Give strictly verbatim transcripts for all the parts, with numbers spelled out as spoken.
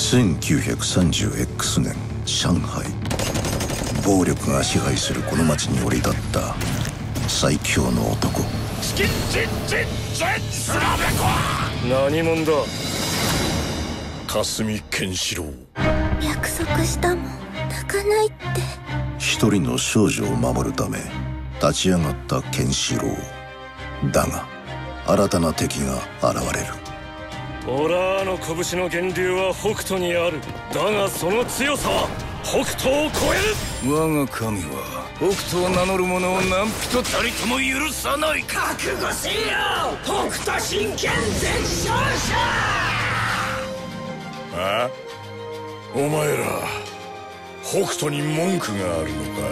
せんきゅうひゃくさんじゅうエックス 年上海、暴力が支配するこの町に降り立った最強の男。 何者だ？霞ケンシロウ。 約束したもん泣かないって。 一人の少女を守るため立ち上がったケンシロウだが、新たな敵が現れる。 オラーの拳の源流は北斗にある。だがその強さは北斗を超える。 我が神は北斗を名乗る者を何人たりとも許さない。 覚悟せよ北斗神拳全勝者。 あ？お前ら北斗に文句があるのか？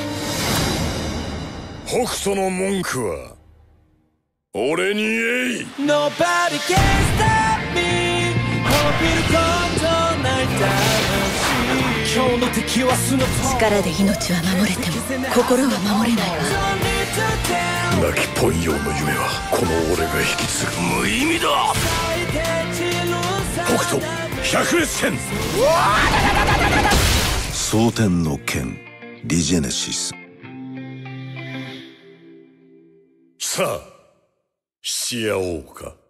北斗の文句は俺に言えい。 Nobody can stop me 滅びることない魂。今日の敵はスノー。 力で命は守れても心は守れないわ。 亡きポンヨウの夢はこの俺が引き継ぐ。無意味だ。北斗百裂拳。 蒼天の剣リジェネシス。 さあしてやろうか。